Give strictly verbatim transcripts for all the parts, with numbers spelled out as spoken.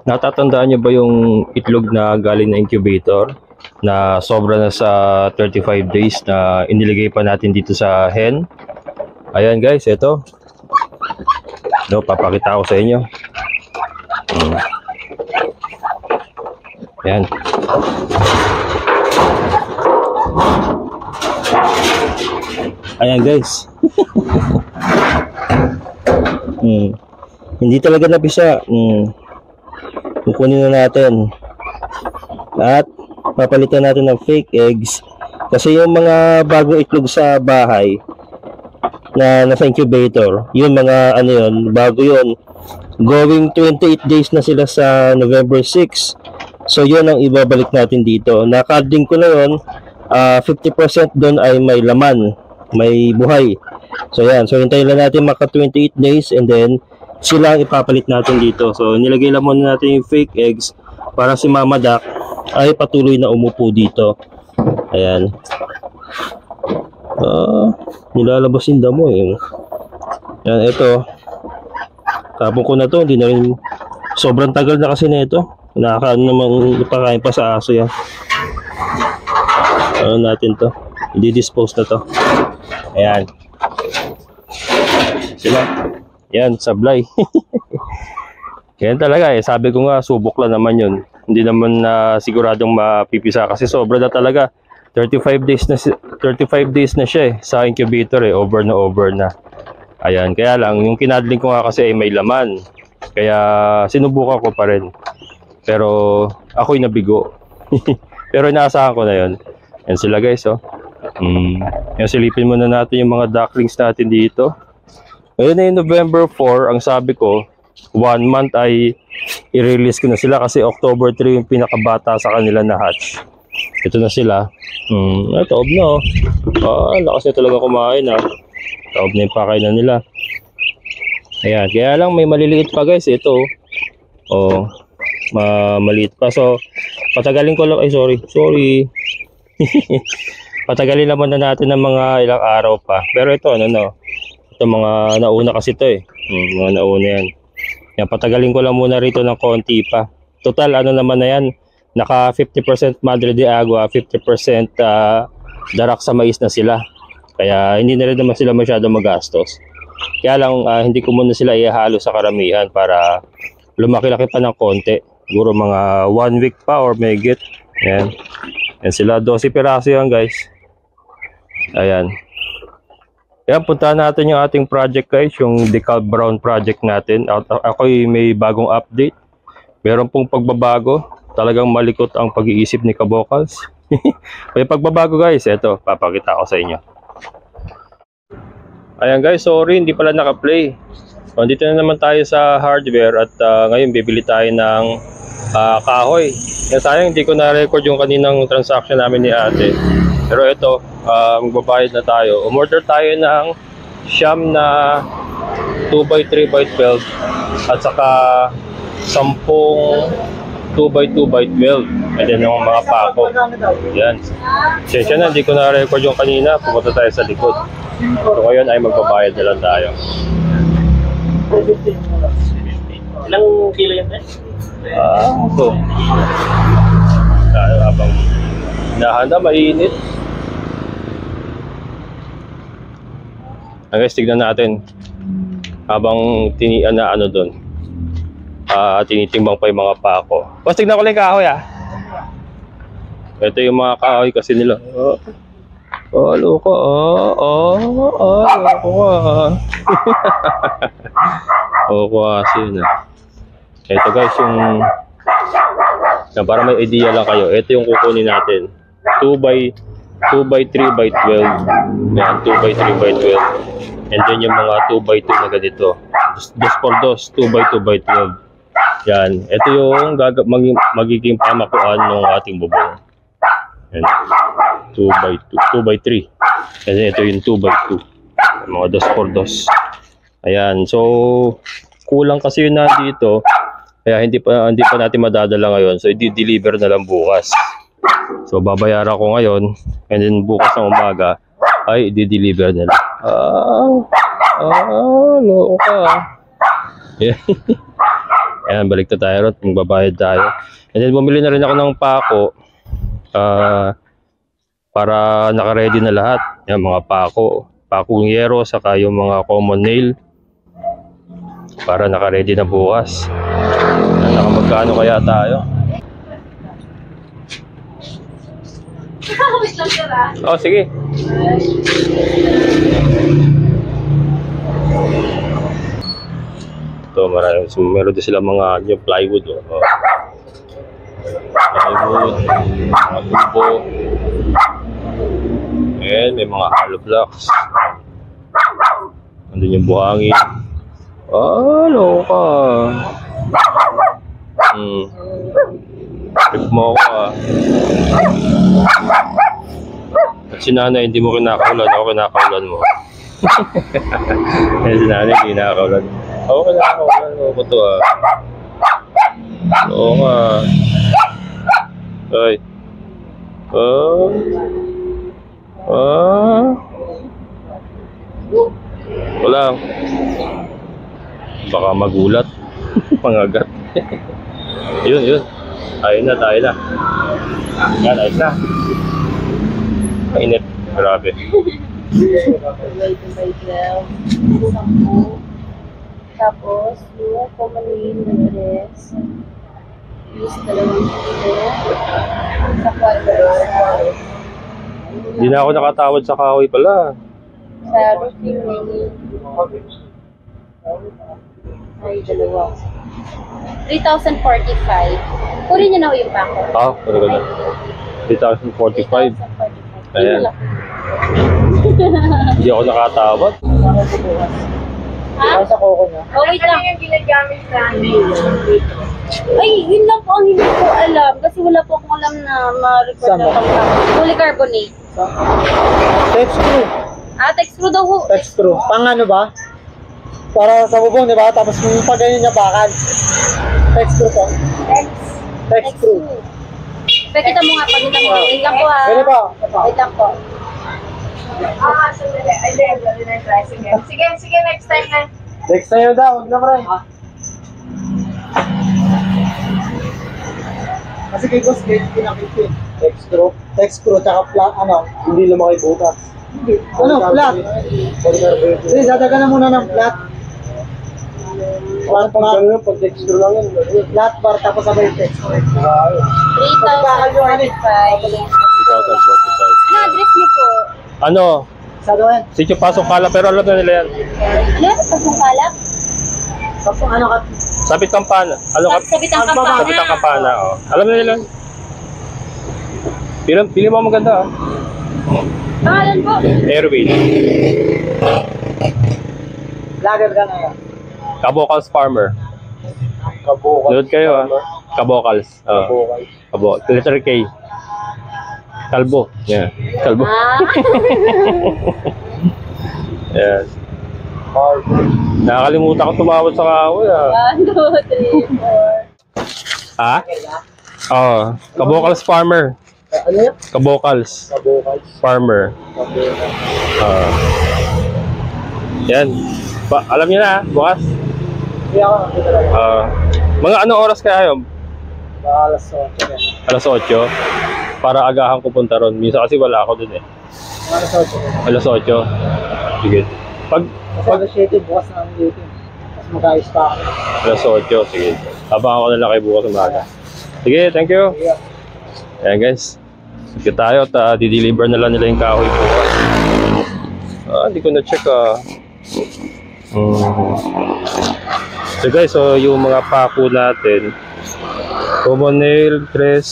Natatandaan niyo ba yung itlog na galing na incubator na sobra na sa thirty-five days na iniligay pa natin dito sa hen? Ayan guys, ito. No, papakita ko sa inyo. Hmm. Ayan. Ayan guys. hmm. Hindi talaga napisa. Hmm. Kukunin na natin. At papalitan natin ng fake eggs. Kasi yung mga bagong itlog sa bahay na nasa incubator, yung mga ano yun, bago yun, going twenty-eight days na sila sa November six. So yun ang ibabalik natin dito. Nakading ko na yun, uh, fifty percent doon ay may laman, may buhay. So yan, so hintayin lang natin maka twenty-eight days and then sila ang ipapalit natin dito. So nilagay lang muna natin yung fake eggs para si Mama Duck ay patuloy na umupo dito. Ayan. Ah, nilalabas yung damo eh. Ayan, ito. Tapon ko na to, hindi na rin, sobrang tagal na kasi na ito. Nakakaano namang ipakain pa sa aso yan. Ano natin to? I-dispose na to. Ayan. Sila. Yan, sablay. Yan talaga eh. Sabi ko nga, subok lang naman yun. Hindi naman na uh, siguradong mapipisa kasi sobra na talaga. thirty-five days na thirty-five days na siya eh sa incubator eh, over na over na. Ayan, kaya lang yung kinadling ko nga kasi ay may laman. Kaya sinubukan ko pa rin. Pero ako'y nabigo. Pero inaasahan ko na yun. Yan sila guys oh. Mm. Yan, silipin muna natin yung mga ducklings natin dito. Ngayon na yung November four, ang sabi ko, one month ay i-release ko na sila kasi October three yung pinakabata sa kanila na hatch. Ito na sila. Hmm, ah, taob na oh. Ah, lakas na talaga kumain ah. Taob na yung pakainan nila. Ayan, kaya lang may maliliit pa guys. Ito oh, ma maliit pa. So, patagalin ko lang. Ay, sorry. Sorry. Patagalin naman na natin ng mga ilang araw pa. Pero ito, ano no. Ito mga nauna kasi ito eh. Hmm, mga nauna yan. Yan, patagalin ko lang muna rito ng konti pa. Total, ano naman na yan. Naka fifty percent Madre de Agua, fifty percent uh, darak sa mais na sila. Kaya hindi na rin naman sila masyado magastos. Kaya lang uh, hindi ko muna sila ihalo sa karamihan para lumaki-laki pa ng konti. Siguro mga one week pa or may get. Ayan. Ayan sila, twelve piraso yan guys. Ayan. Ayan, puntahan natin yung ating project guys, yung Decal Brown project natin. Ako'y may bagong update. Meron pong pagbabago. Talagang malikot ang pag-iisip ni Kabokals. May pagbabago guys, eto, papakita ko sa inyo. Ayan guys, sorry, hindi pala naka-play. So, dito na naman tayo sa hardware at uh, ngayon bibili tayo ng uh, kahoy. Kaya sayang hindi ko na-record yung kaninang transaction namin ni ate. Pero ito, uh, magbabayad na tayo. Umorder tayo ng siyam na two by three by twelve at saka sampung two by two by twelve. And then yung mga pako. Yan. Sensya na, hindi ko na-record yung kanina. Pumunta tayo sa likod. So ngayon ay magbabayad na lang tayo. Ilang kilo yan eh? Ah, ito. Tayo habang hinahanda, mainit. Guys, tignan natin. Habang tinian na ano doon. Uh, tinitimbang pa yung mga pako. Boss, tignan ko lang yung kahoy ah. Ito yung mga kahoy kasi nila. Oh, oh loko. Oh, oh, oh, loko ah. Loko kasi yun ah. Ito guys yung, yan, para may idea lang kayo. Ito yung kukunin natin. two by three by twelve. Yan, two by three by twelve. And then yung mga two by two na ganito. Dos por dos, two by two by twelve. Yan, ito yung gag mag magiging pamakuan ng ating bubong. Yan, two by two, two by three. Kasi ito yung two by two. Mga dos por dos. Ayan, so kulang kasi yun nandito. Kaya hindi pa hindi pa natin madadala ngayon. So i-deliver na lang bukas. So babayaran ko ngayon and then bukas ng umaga ay i-deliver na lang. Ah, ah, loko ka. Ayan, balik na tayo ron. Magbabayad tayo. And then, bumili na rin ako ng pako. Uh, para naka-ready na lahat. Ayan, mga pako. Pakong yero, saka yung mga common nail. Para naka-ready na bukas. Ayan, nakamagkano kaya tayo? Oh, sige. Ito, marami. So, meron din sila mga yung plywood. Oh. Plywood, mga tubo. Ayan, may mga hollow blocks. Nandun yung buhangin. Ah, loka. Hmm. Trip mo ako ah. At si nanay, hindi mo kinakaulan. Ako kinakaulan mo. Eh, si nanay, hindi kinakaulan. Ako kinakaulan. Ako ko to ah. Oo nga. Ay. Ah. Ah. Wala. Baka magulat. Pangagat. Yun, yun. Ayun na, tayo na. Yan, ayos na. Mainit. Grabe. Tapos, yung kumain na dress. Use dalawang kilo. Sa kwadro. Hindi na ako nakatawad sa kahoy pala. Sa roofing menu. Ay, dalawa. three thousand forty-five. Kunin niyo na ho yung pako. Ah, talaga na. three thousand forty-five. Ayan. Hindi ako nakatawad. Ha? Sa koko na. Oh, wait lang. Ano yung ginagamit namin? Ay, yun lang po ang hindi ko alam. Kasi wala po akong alam na ma-record Saan na ba? pang polycarbonate. Text screw. Ah, text screw daw ho. Text screw. Pang ano ba? Para sa bubong, di ba? Tapos yung pag ganyan niya bakal. Text screw po. Text. Text screw. Pakita mo nga, pakita mo. Wait lang po ha. Pwede po. Wait lang po. Ah, sandali. Ay, di. Dali na yung pricing. Sige, sige. Next time na. Next time daw. Huwag na pre. Kasi kay Boss Gage, pinakit text screw. Text screw, tsaka flat, ano, hindi lumaki butas. Ano, flat? Sige, dadagan na muna ng flat. Flat bar. Pag text screw lang yan. Flat bar, tapos sabay text screw. three thousand forty-five. three thousand forty-five. Ano address niyo po? Ano? Sa doon. Sitio Pasok Kala, pero alam na nila yan. Ano? Pasong kalak? Tapos ano ka? Sabit Kampana. Ano ka? Sabit ang kampana. Sabit ang Kampana, oh. Alam na nila. Pili, pili mo maganda, ah. Pangalan po? Airway. Lager ka na yan. Kabocals Farmer. Kabukal. Load kayo, ah. Kabocals. Oh. Kabukal. Kabo. Letter K. Kalbo. Yeah. Kalbo. Ah. Yes. Nakakalimutan ko tumawad sa kahoy, ah. One, two, three, four. Ha? Oo. Kabocals Farmer. Ano yan? Kabocals Kabukal. Farmer. Kabukal. Ah. Yan. Ba, alam niyo na, bukas. Hindi ako nakita talaga. Ah. Mga anong oras kaya yun? Baka alas otso yan. Alas otso. Para agahan ko punta ron. Minsan kasi wala ako dun eh. Alas otso yan. Alas otso. Sige. Pag, Kasi pag alas siyete bukas na ang duty. Tapos mag-ayos pa ako. alas otso, sige. Abangan ko na lang kayo bukas umaga. Sige, thank you. Sige. Ayan guys. Sige tayo at uh, di-deliver na lang nila yung kahoy bukas. Ah, hindi ko na-check ah. Hmm. So guys, so yung mga pako natin. Common nail, press.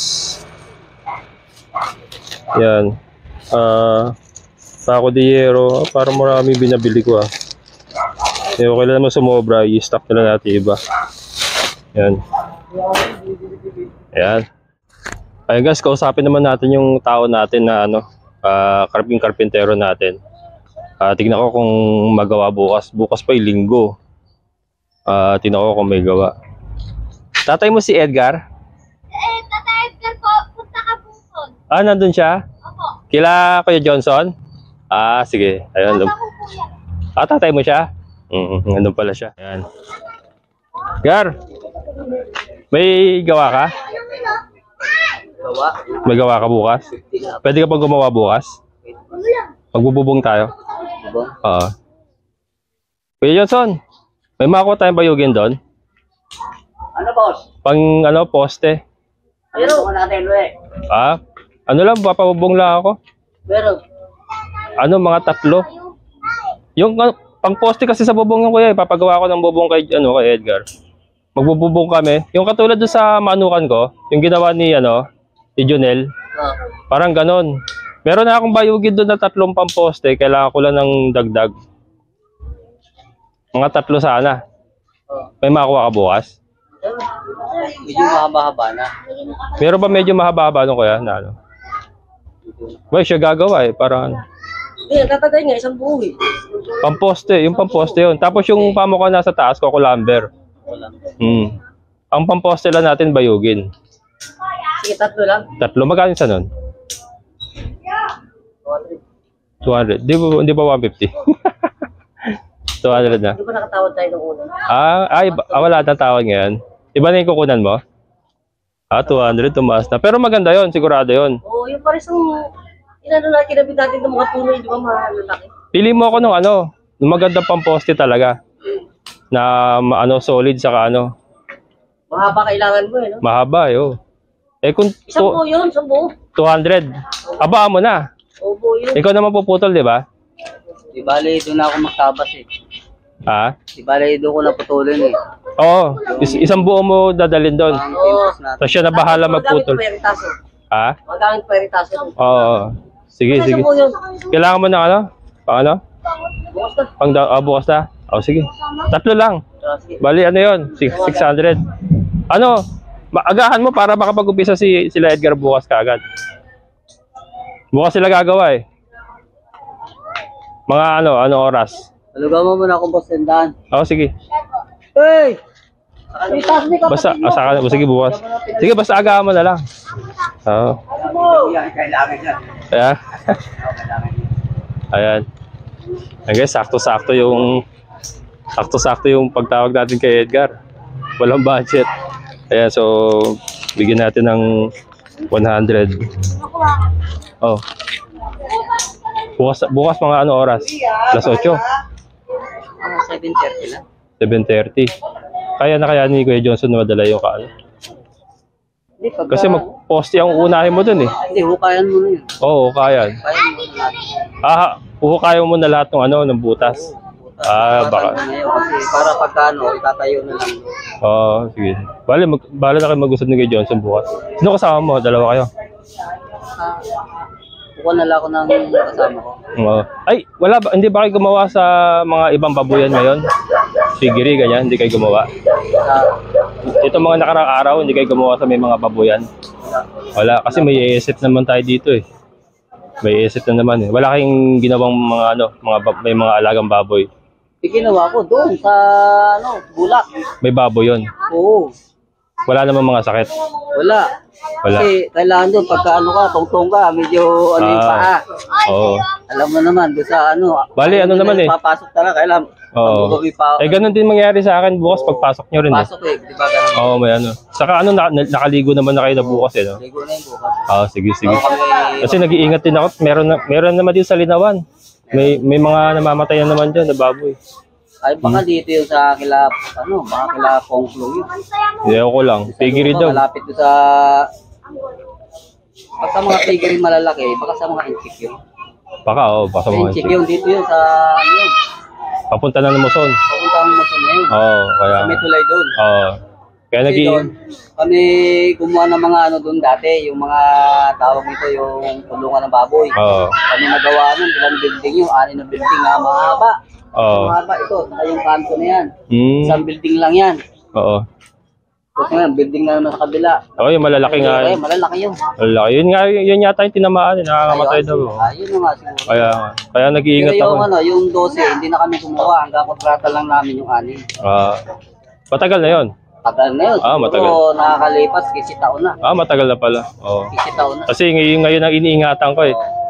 Yan. Ah, pako de hierro. Parang marami binabili ko ah. Eh, okay lang naman sumobra. I-stock na lang natin iba. Yan. Ayan. Ayan guys, kausapin naman natin yung tao natin na ano, uh, karping karpintero natin. Uh, tignan ko kung magawa bukas. Bukas pa yung linggo. Uh, tignan ko kung may gawa. Tatay mo si Edgar? Eh, Tata Edgar po, punta ka bukod. Ah, nandun siya? Opo. Kila Kuya Johnson? Ah, sige. Ayun. Tata ko po yan. Ah, tatay mo siya? Mm, nandun pala siya. Ayan. Gar, May gawa ka? Gawa. May gawa ka bukas? Pwede ka pang gumawa bukas? Magbububong tayo? Diba? Oo. Kuya Johnson, may makuha tayong bayugin doon? Ano, boss? Pang ano, poste? Meron ko natin, Lue. Ah, ano lang, papabubong lang ako. Meron. Ano, mga tatlo. Yung uh, pang poste kasi sa bubong yung kuya, ipapagawa ko ng bubong kay, ano, kay Edgar. Magbububong kami. Yung katulad doon sa manukan ko, yung ginawa ni, ano, ni Junel, Oh. parang ganon. Meron na akong bayugin doon na tatlong pang poste, kailangan ko lang ng dagdag. Mga tatlo sana. Oh. May makuha ka bukas? Medyo mahaba-haba na. Meron ba medyo mahaba-haba nung kuya na ano? Well, siya gagawa eh, parang ano. Hindi, tatagay nga, isang buo eh. Pamposte, yung pamposte yun. Tapos yung pamuka nasa taas, kukulamber. Wala. Hmm. Ang pamposte lang natin bayugin. Sige, tatlo lang. Tatlo, magkano sa nun? two hundred. Di ba, di ba one fifty? two hundred na. Di ba nakatawad tayo ng una? Ah, ay, ba- ah, wala na tawag ngayon. Iba na yung kukunan mo? Ah, two hundred, tumaas na. Pero maganda yon, sigurado yon. Oo, yung pares ng inano na kinabit natin ng mga puno, di ba mahal laki? Pili mo ako nung ano, nung magandang pamposte talaga. Na ma- ano, solid saka ano, Mahaba kailangan mo eh, no? mahaba eh, oh. Eh kung Isang buo tu- yun, isang buo. two hundred, abaan mo na. Oo, buo yun. Ikaw naman puputol, di ba? Di bali, doon ako magtabas eh. Ha? Di bali, doon ko naputulin eh. Oo, is- isang buo mo dadalhin doon. Oo. Tapos siya na bahala magputol. Magamit ko peritaso. Ha? Magamit ko peritaso. Oo. Sige, Isang sige. buo yun. Kailangan mo ng ano? Pang ano? Bukas na. Pang da- ah, bukas na? Oh, sige. Tatlo lang. Ah, sige. Bali, ano yun? six hundred. Ano? Maagahan mo para makapag-upisa si, sila Edgar bukas kaagad. Bukas sila gagawa eh. Mga ano, ano oras? Alugaw mo muna akong boss tendaan. Oh, sige. Hey! Peritaso ni Basta, kapatid mo. asa ka, sige bukas. Sige, basta agahan mo na lang. Oo. Yan, kailangan yan. Ayan. Ayan. Ayan guys, sakto-sakto yung sakto-sakto yung pagtawag natin kay Edgar. Walang budget. Ayan, so bigyan natin ng one hundred. Oh. Bukas, bukas mga ano oras? alas eight. Ah, seven thirty lang. seven thirty. Kaya na kaya ni Kuya Johnson na madala yung kaano? Hindi, pagka... Kasi mag-poste ang unahin mo dun eh. Hindi, hukayan mo na yun. Oo, kaya. Hukayan mo na natin. Ah, uhukayan mo na lahat ng ano, ng butas. Ah, baka. Ngayon kasi para pagka ano, itatayo na lang. Oo, sige. Bale, mag, bale na kayo mag-usap ni Kuya Johnson bukas. Sino kasama mo? Dalawa kayo? Ah, kukuha na lang ako ng kasama ko. Oo. Ay, wala ba? Hindi ba kayo gumawa sa mga ibang babuyan ngayon? Figure, ganyan, hindi kayo gumawa. Ah, Ito mga nakarang araw, hindi kayo gumawa sa may mga babuyan. Wala, kasi may I S F naman tayo dito eh. May I S F na naman eh. Wala kayong ginawang mga ano, mga bab- may mga alagang baboy. yung ginawa ko doon sa ano, bulak. May baboy yon. Oo, Wala namang mga sakit. wala. Wala. Kasi kailangan doon, pagka ano ka, tungtong ka, medyo ano yung Ah. paa. Oo. Alam mo naman, doon sa ano. Bali, ano naman eh. Papasok talaga, kailangan. Oo. Pag pa, Eh, ganun din mangyari sa akin bukas pagpasok nyo rin eh. pasok eh, di ba ganun? Oo, may ano. Saka ano, na, na- nakaligo naman na kayo na bukas eh, no? Ligo na yung bukas. Ah, sige, sige. Oo, kami, Kasi nag-iingat din ako. Meron, na, meron naman din sa Linawan. May may mga namamatay na naman dyan na baboy. ay baka dito yung sa kila, ano, baka kila Pongflo yun. Hindi ako lang. Pigiri daw. Malapit doon sa, pagka mga pigiri malalaki, baka sa mga inchik yun. Baka, oh, baka Sa mga inchik yun, dito yun sa, ano yun, papunta na ng Muson. papunta ang muson na yun. Oo, kaya. Sa may tulay doon. Oo. Kaya Kasi nag doon, kami gumawa ng mga ano doon dati, yung mga tawag nito, yung tulungan ng baboy. Oo. Kami nagawa nun, ilang building yung anin na building na mahaba. Oo. Mahaba ito, saka yung kanto na yan. Hmm. Isang building lang yan. Oo. Tapos ngayon, building na naman sa kabila. Oo, yung malalaki nga. Eh, malalaki yun. Malalaki. Yun nga, yun yata yung tinamaan. eh, Nakakamatay daw. oh. Ah, yun na nga siguro. Kaya, kaya nag-iingat Pero ako. yung ano, yung twelve, hindi na kami kumuha. Hanggang kontrata lang namin yung anin. Ah, matagal na yun. Tagal na yun. Ah, Siguro matagal. nakakalipas, kasi taon na. Ah, matagal na pala. Oo. Kasi taon na. Kasi ngayon, ngayon ang iniingatan ko eh.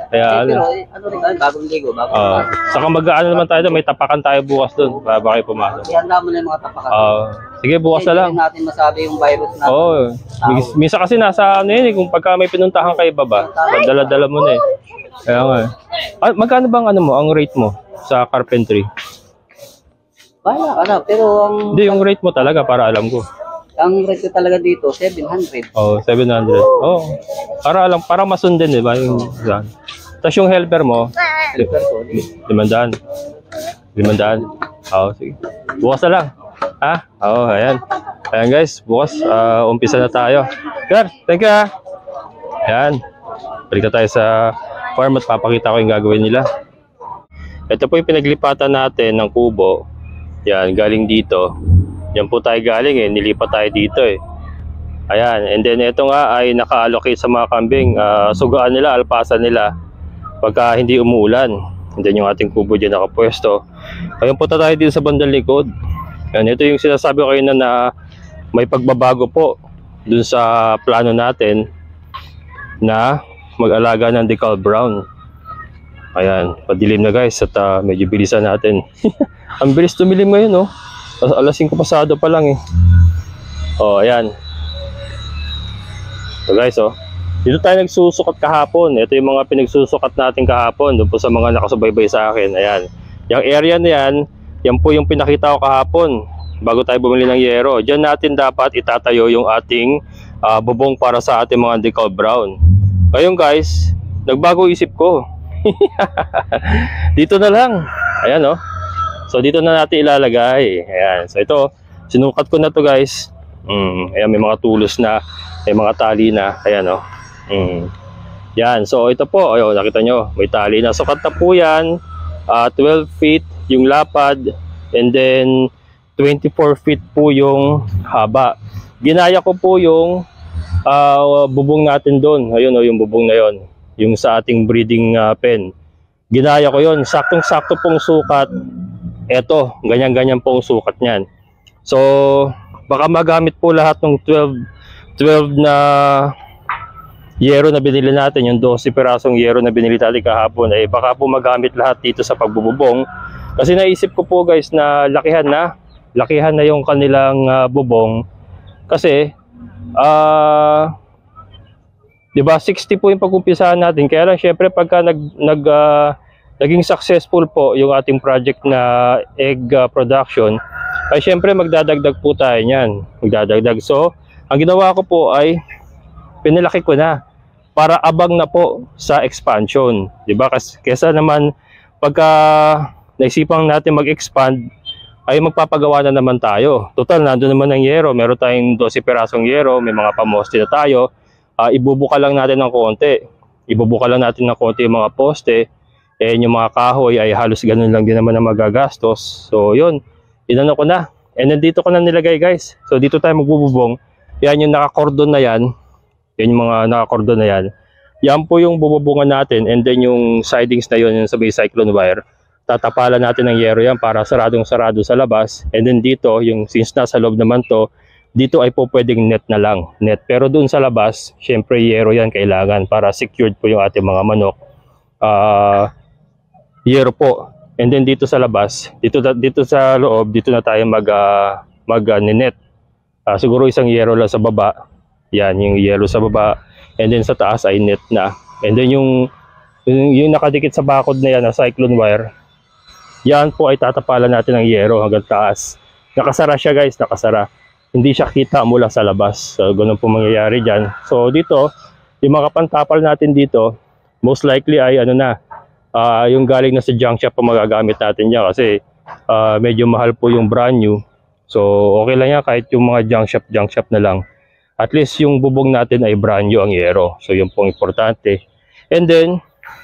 Kaya Eh, ano. pero eh, ano rin, ah, bagong ligo, bagong Uh, saka mag-ano naman tayo doon, may tapakan tayo bukas doon. Para ba kayo pumasok? ihanda mo na yung mga tapakan. Ah, sige, bukas na lang. Hindi natin masabi yung virus na. Oo. Oh, minsan kasi nasa ano yun eh, kung pagka may pinuntahan kayo baba, dala-dala mo na eh. Kaya nga eh. Ah, magkano bang ano mo, ang rate mo sa carpentry? Wala ka na, pero ang, Hindi, yung rate mo talaga para alam ko. ang rate ko talaga dito, seven hundred. Oh, seven hundred. Oh, para alam, para masundin, di ba? Yung, yan. Tapos yung helper mo, Helper ko. limandaan. Limandaan. Oo, sige. Bukas na lang. Ha? Oo, ayan. Ayan guys, bukas, ah, umpisa na tayo. Sir, thank you ha. Ayan. Balik na tayo sa farm at papakita ko yung gagawin nila. Ito po yung pinaglipatan natin ng kubo. Yan, galing dito. Yan po tayo galing eh, nilipat tayo dito eh. Ayan, and then ito nga ay naka-allocate sa mga kambing. Uh, sugaan nila, alpasan nila pagka hindi umuulan. And then yung ating kubo dyan nakapwesto. Ayun, punta tayo dito sa bandang likod. Yan, ito yung sinasabi ko kayo na, na may pagbabago po dun sa plano natin na mag-alaga ng decal brown. Ayan, padilim na guys at uh, medyo bilisan natin. Ang bilis tumilim ngayon, no? Alas singko pasado pa lang eh. Oh, ayan. So guys, oh. Dito tayo nagsusukat kahapon. Ito yung mga pinagsusukat natin kahapon. Doon po sa mga nakasubaybay sa akin. Ayan. Yung area na yan, yan po yung pinakita ko kahapon bago tayo bumili ng yero. Diyan natin dapat itatayo yung ating uh, bubong para sa ating mga decal brown. Ngayon guys, nagbago isip ko. Dito na lang. Ayan, oh. So dito na natin ilalagay. Ayan. So ito, sinukat ko na to guys. Mm, ayan, may mga tulos na, may mga tali na. Ayan, oh. Mm. Yan. So ito po, ayun, nakita nyo, may tali na. Sukat na po yan. Uh, twelve feet yung lapad. And then twenty-four feet po yung haba. Ginaya ko po yung uh, bubong natin doon. Ayun, oh, yung bubong na yon, yung sa ating breeding uh, pen. Ginaya ko yon. Saktong-sakto pong sukat. Eto, ganyan-ganyan po ang sukat niyan. So, baka magamit po lahat ng twelve, twelve na yero na binili natin, yung twelve pirasong yero na binili natin kahapon, eh baka po magamit lahat dito sa pagbububong. Kasi naisip ko po guys na lakihan na, lakihan na yung kanilang uh, bubong. Kasi, ah... Uh, diba, sixty po yung pag-umpisahan natin. Kaya lang, syempre, pagka nag, nag, uh, naging successful po yung ating project na egg uh, production, ay syempre, magdadagdag po tayo niyan. Magdadagdag. So, ang ginawa ko po ay, pinalaki ko na para abang na po sa expansion. Diba? Kasi, kesa naman, pagka naisipang natin mag-expand, ay magpapagawa na naman tayo. Total, nandun naman ang yero. Meron tayong twelve pirasong yero, may mga pamoste na tayo. Uh, ibubuka lang natin ng konti. Ibubuka lang natin ng konti yung mga poste. Eh, yung mga kahoy ay halos ganun lang din naman na magagastos. So, yun. Inano ko na. And then dito ko na nilagay, guys. So, dito tayo magbububong. Yan yung nakakordon na yan. Yan yung mga nakakordon na yan. Yan po yung bububungan natin. And then yung sidings na yun, yung sa may cyclone wire. Tatapalan natin ng yero yan para saradong-sarado sa labas. And then dito, yung since nasa loob naman to, dito ay po pwedeng net na lang. Net. Pero doon sa labas, syempre yero yan kailangan para secured po yung ating mga manok. Ah... Uh, yero po. And then dito sa labas, dito dito sa loob, dito na tayo mag uh, mag uh, net. Uh, siguro isang yero lang sa baba. Yan, yung yero sa baba. And then sa taas ay net na. And then yung yung, yung nakadikit sa bakod na yan, na cyclone wire. Yan po ay tatapalan natin ng yero hanggang taas. Nakasara siya guys, nakasara. Hindi siya kita mula sa labas. So ganun po mangyayari diyan. So dito, yung mga pantapal natin dito, most likely ay ano na, Uh, yung galing na sa junk shop pa magagamit natin yan kasi uh, medyo mahal po yung brand new. So okay lang yan kahit yung mga junk shop junk shop na lang. At least yung bubong natin ay brand new ang yero. So yun pong importante. And then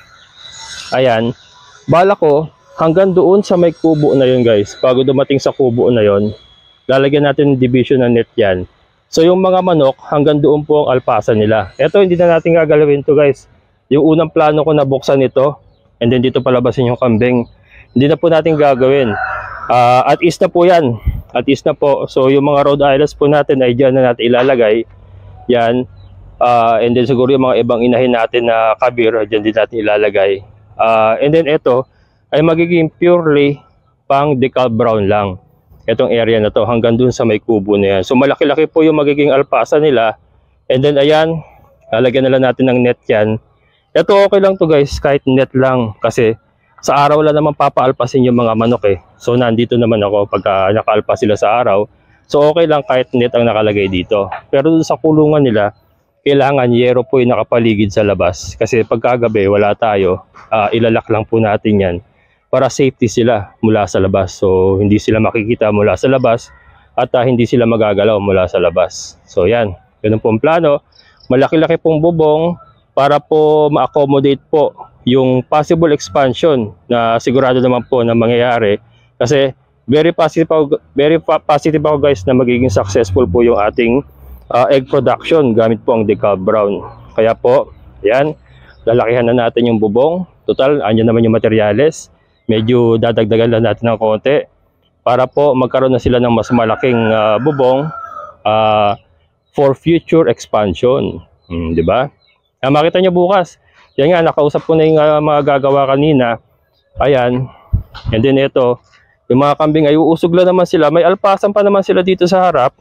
ayan, bala ko hanggang doon sa may kubo na yun guys. Bago dumating sa kubo na yun, lalagyan natin division na net yan. So yung mga manok hanggang doon po ang alpasan nila. Ito hindi na natin gagalawin to guys. Yung unang plano ko na buksan ito. And then dito palabasin yung kambing. Hindi na po natin gagawin. Uh, at is na po yan. At is na po. So yung mga Rhode Islands po natin ay dyan na natin ilalagay. Yan. Uh, and then siguro yung mga ibang inahin natin na kabir, dyan din natin ilalagay. Uh, and then ito ay magiging purely pang decal brown lang. Itong area na to hanggang dun sa may kubo na yan. So malaki-laki po yung magiging alpasa nila. And then ayan, lalagyan na lang natin ng net yan. Ito okay lang to guys, kahit net lang. Kasi sa araw lang naman papaalpasin yung mga manok eh. So nandito naman ako pagka nakaalpas sila sa araw. So okay lang kahit net ang nakalagay dito. Pero sa kulungan nila, kailangan yero po yung nakapaligid sa labas. Kasi pagkagabi wala tayo, uh, ilalak lang po natin yan para safety sila mula sa labas. So hindi sila makikita mula sa labas at uh, hindi sila magagalaw mula sa labas. So yan, ganun po ang plano. Malaki-laki pong bubong para po ma-accommodate po yung possible expansion na sigurado naman po na mangyayari. Kasi very positive ako, very positive ako guys na magiging successful po yung ating Uh, egg production gamit po ang decal brown. Kaya po, yan, lalakihan na natin yung bubong. Total, andyan naman yung materyales. Medyo dadagdagan lang natin ng konti para po magkaroon na sila ng mas malaking uh, bubong uh, for future expansion. Hmm, di ba? Uh, makita nyo bukas. Yan nga, nakausap ko na yung uh, mga gagawa kanina. Ayan. And then ito, yung mga kambing ay uusog lang naman sila. May alpasan pa naman sila dito sa harap.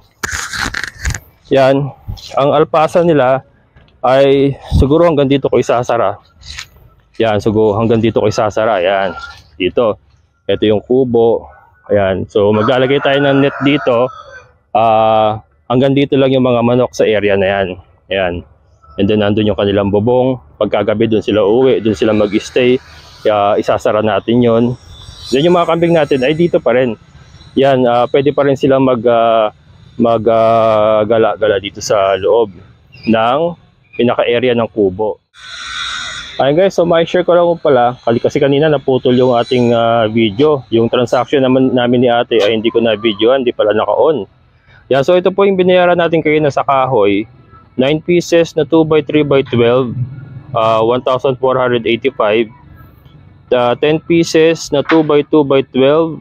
Yan, ang alpasa nila ay siguro hanggang dito ko isasara. Yan, siguro hanggang dito ko isasara. Yan, dito. Ito yung kubo. Ayan, so maglalagay tayo ng net dito. Uh, hanggang dito lang yung mga manok sa area na yan. Ayan. And then nandun yung kanilang bubong. Pagkagabi dun sila uwi, dun sila mag-stay. Uh, isasara natin yon. Then yung mga kambing natin ay dito pa rin. Yan, uh, pwede pa rin silang mag... Uh, mag-gala-gala uh, dito sa loob ng pinaka-area ng kubo. Ayun guys, so ma-share ko lang po pala kasi kanina naputol yung ating uh, video. Yung transaction naman namin ni ate ay hindi ko na videoan, hindi pala naka-on. Yan, so ito po yung binayaran natin kayo na sa kahoy. nine pieces na two by three by twelve, uh, one thousand four hundred eighty-five. Uh, ten pieces na two by two by twelve,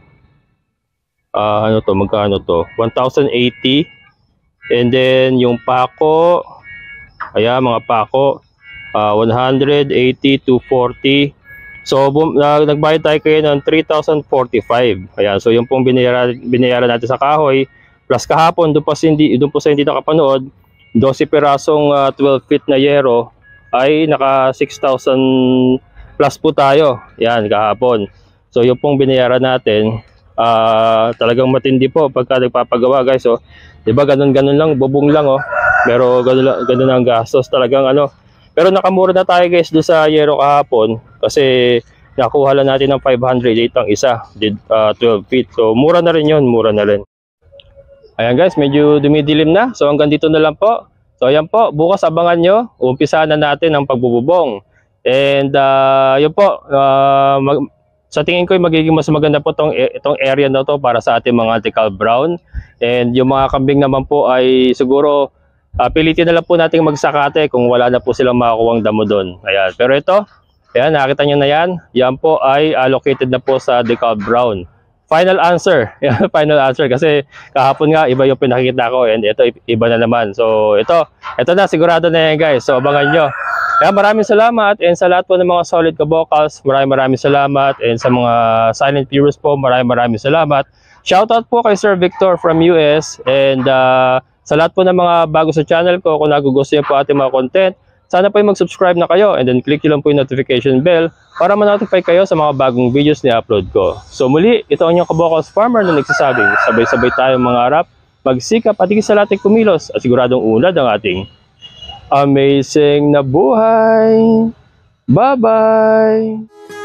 Uh, ano to, magkano to? one thousand eighty. And then yung pako, ayan mga pako, uh, one hundred eighty to forty. So bum, uh, nagbayad tayo kayo ng three thousand forty-five. Ayan, so yung pong binayaran, binayaran natin sa kahoy plus kahapon doon po sa hindi doon po sa hindi nakapanood, twelve pirasong uh, twelve feet na yero ay naka six thousand plus po tayo. Yan kahapon. So yung pong binayaran natin, Uh, talagang matindi po pagka nagpapagawa guys. So, di ba ganun-ganun lang, bubong lang oh. Pero ganun, ganun ang gastos talagang ano. Pero nakamura na tayo guys doon sa yero kahapon kasi nakuha lang natin ng five hundred eight ang isa, did uh, twelve feet. So mura na rin yun, mura na rin. Ayan guys, medyo dumidilim na. So hanggang dito na lang po. So ayan po, bukas abangan nyo. Umpisa na natin ang pagbububong. And uh, yun po, uh, mag sa tingin ko magiging mas maganda po tong, itong area na to para sa ating mga decal brown. And yung mga kambing naman po ay siguro uh, pilitin na lang po natin magsakate kung wala na po silang makakuwang damo doon. Ayan. Pero ito, ayan, nakita nyo na yan. Yan po ay allocated na po sa decal brown. Final answer. Yan, final answer. Kasi kahapon nga iba yung pinakita ko and ito iba na naman. So ito, ito na sigurado na yan guys. So abangan nyo. Kaya maraming salamat and sa lahat po ng mga solid kabokals, maraming maraming salamat and sa mga silent viewers po, maraming maraming salamat. Shoutout po kay Sir Victor from U S and uh, sa lahat po ng mga bago sa channel ko, kung nagugustuhan po ating mga content, sana po yung mag-subscribe na kayo and then click nyo lang po yung notification bell para ma-notify kayo sa mga bagong videos na upload ko. So muli, ito ang inyong kabokals farmer na nagsasabing sabay-sabay tayong mangarap, magsikap at higit sa lahat ay kumilos at siguradong unlad ang ating amazing na buhay. Bye-bye!